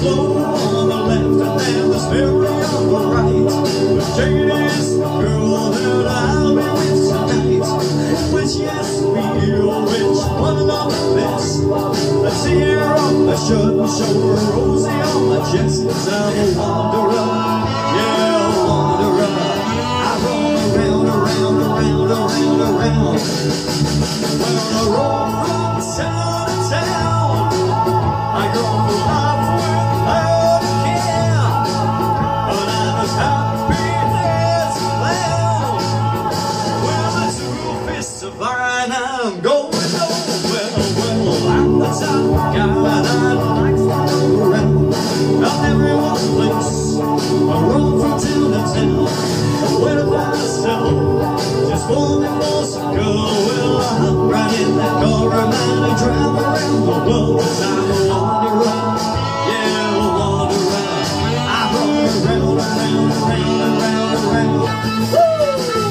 slow on the left and then the steering on the right. But Jane is the girl that I'll be with tonight. Which yes we do, which one of the best? Let's see her on my shirt and show her Rosie on my chest. 'Cause I'm a wanderer, yeah, a wanderer. I roam around, around, around, around, around. Well, I roam from town to town. I go for life without a care. But I'm as happy as a clown. Well, the truth is so fine, I'm going nowhere. Well, I'm the type of guy that likes to go around. Not everyone place, I roam from town to town. Where to find myself, just wanting for some girl. Well, I hop right in that car and I drive around the world. 'Cause I'm a wanderer, yeah, a wanderer. I roam around, around, around, around, around. Woo!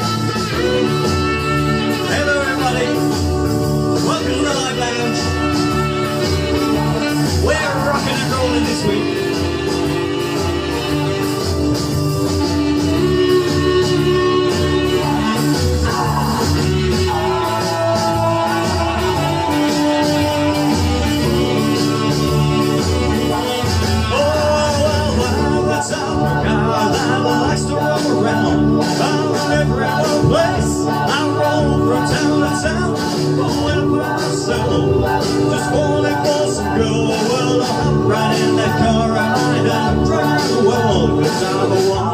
Hello everybody, welcome to the Live Lounge. We're rocking and rolling this week. Just wanting for some girl. Well, I hop right in that car and I drive the world. 'Cause I'm a